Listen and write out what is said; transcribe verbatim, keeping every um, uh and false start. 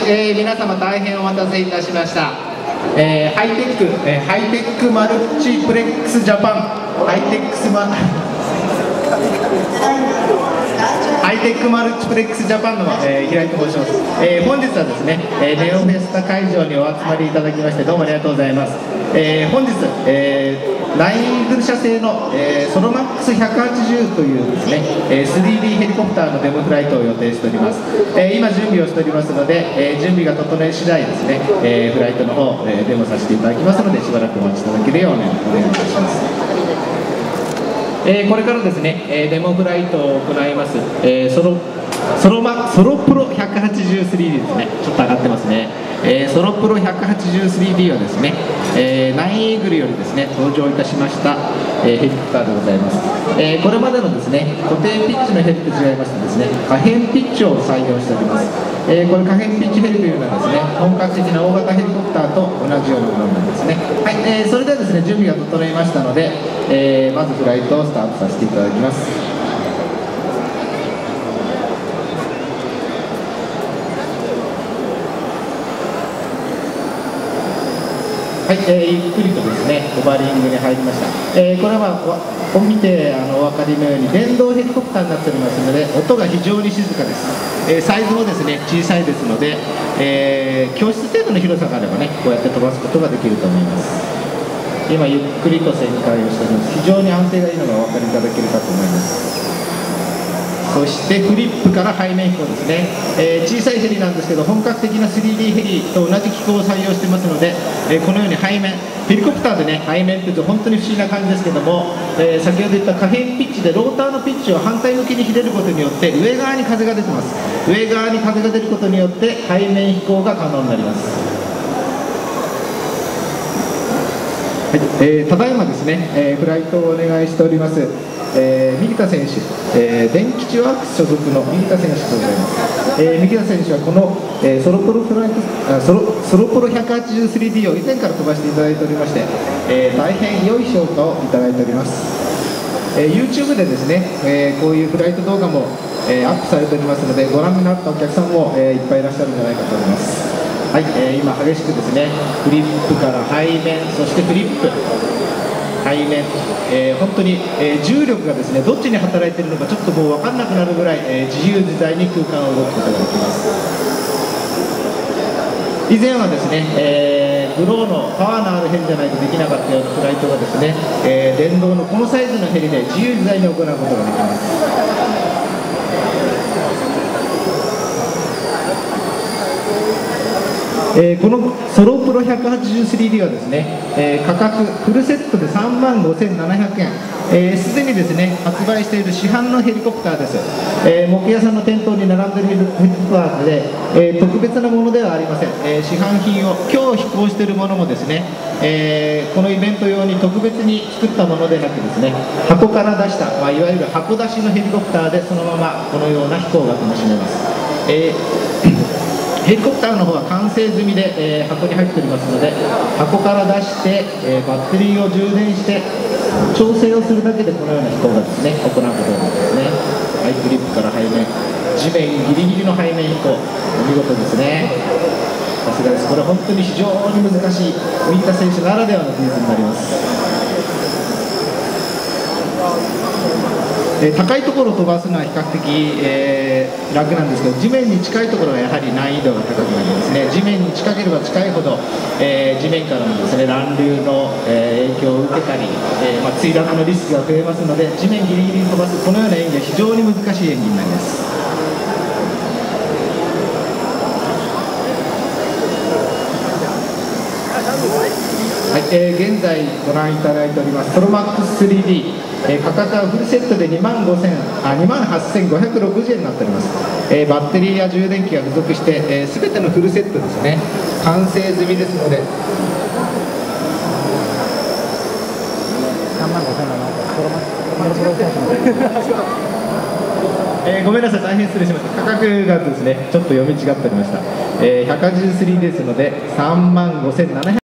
えー、皆様大変お待たせいたしました。えー、ハイテック、えー、ハイテックマルチプレックスジャパン、ハイテックスマハイテックマルチプレックスジャパンの、えー、平井と申します。えー、本日はですね、えー、ネオフェスタ会場にお集まりいただきましてどうもありがとうございます。えー、本日、えー、ラインイーグル社製の、えー、ソロマックスひゃくはちじゅうというですね、えー、スリーディー ヘリコプターのデモフライトを予定しております。えー、今準備をしておりますので、えー、準備が整い次第ですね、えー、フライトの方、えー、デモさせていただきますのでしばらくお待ちいただけるようお願いいたします。えー、これからですね、えー、デモフライトを行います、えー、ソロソロマソロプロ ひゃくはちじゅうスリーディー ですね、ちょっと上がってますね、えー、ソロプロ ひゃくはちじゅうスリーディー はですね、えー、ナインイーグルよりですね登場いたしました、えー、ヘリコプターでございます。えー、これまでのですね固定ピッチのヘリと違いましてですね可変ピッチを採用しております。えー、これ可変ピッチヘリというのはですね本格的な大型ヘリコプターと同じようなものなんですね。はい、えー、それではですね準備が整いましたので、えー、まずフライトをスタートさせていただきます。はい、えー、ゆっくりとですねホバリングに入りました。えー、これはを見てあのお分かりのように電動ヘリコプターになっておりますので音が非常に静かです。えー、サイズもですね小さいですので、えー、教室程度の広さがあればねこうやって飛ばすことができると思います。今ゆっくりと旋回をしております。非常に安定がいいのがお分かりいただけるかと思います。そしてフリップから背面飛行ですね、えー、小さいヘリなんですけど本格的な スリーディー ヘリと同じ機構を採用していますので、えー、このように背面ヘリコプターでね背面っていうと本当に不思議な感じですけども、えー、先ほど言った可変ピッチでローターのピッチを反対向きにひねることによって上側に風が出てます。上側に風が出ることによって背面飛行が可能になります。はい、えー、ただいまですね、えー、フライトをお願いしております、えー、右田選手、えー、電気地ワークス所属の右田選手でございます。えー、右田選手はこの、えー、ソロプロフライトあソロソロプロ ひゃくはちじゅうスリーディー を以前から飛ばしていただいておりまして、えー、大変良い評価をいただいております。えー、YouTube でですね、えー、こういうフライト動画も、えー、アップされておりますのでご覧になったお客さんも、えー、いっぱいいらっしゃるんじゃないかと思います。はい、えー、今激しくですねフリップから背面そしてフリップ背面、えー、本当に、えー、重力がですねどっちに働いているのかちょっともう分かんなくなるぐらい、えー、自由自在に空間を動くことができます。以前はですね、えー、グローのパワーのあるヘリじゃないとできなかったようなフライトがですね、えー、電動のこのサイズのヘリで自由自在に行うことができます。えー、このソロプロ ひゃくはちじゅうスリーディー はですね、えー、価格フルセットでさんまんごせんななひゃくえん、すで、えー、にですね発売している市販のヘリコプターです。えー、木屋さんの店頭に並んでいるヘリコプターで、えー、特別なものではありません。えー、市販品を今日飛行しているものもですね、えー、このイベント用に特別に作ったものでなくですね箱から出した、まあ、いわゆる箱出しのヘリコプターでそのままこのような飛行が楽しめます。えーヘリコプターの方は完成済みで、えー、箱に入っておりますので箱から出して、えー、バッテリーを充電して調整をするだけでこのような飛行がですね行うことができますね。はい、フリップから背面地面ギリギリの背面飛行お見事ですね。さすがです。これ本当に非常に難しい右田選手ならではの技術になります。えー、高いところを飛ばすのは比較的、えー、楽なんですけど地面に近いところはやはり難易度が高くなりますね。地面に近ければ近いほど、えー、地面からのですね乱流の、えー、影響を受けたり、えーまあ、墜落のリスクが増えますので地面ギリギリに飛ばすこのような演技は非常に難しい演技になります。はい、えー、現在ご覧いただいておりますソロマックス スリーディー、えー、価格はフルセットでにまんはっせんごひゃくろくじゅうえんになっております。えー、バッテリーや充電器が付属して、えー、全てのフルセットですね完成済みですのでえー、ごめんなさい大変失礼しました。価格がですねちょっと読み違っておりました。えー、ひゃくはちじゅうスリーですのでさんまんごせんななひゃくえん